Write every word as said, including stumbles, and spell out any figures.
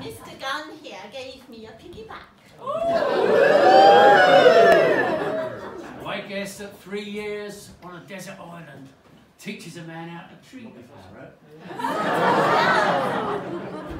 Mister Gunn here gave me a piggyback. I guess that three years on a desert island teaches a man how to treat a parrot.